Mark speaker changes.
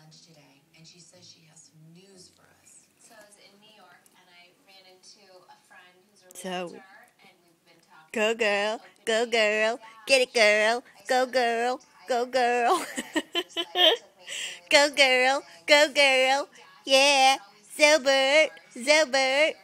Speaker 1: lunch today, and she says she has some news for us.
Speaker 2: So I was in New York, and I ran into a friend who's a
Speaker 3: So,
Speaker 2: realtor, and we've been talking
Speaker 3: go girl,
Speaker 2: about
Speaker 3: go
Speaker 2: opening.
Speaker 3: girl, get it girl, go girl, go girl. Go girl, go girl, yeah, Zilbert, Zilbert.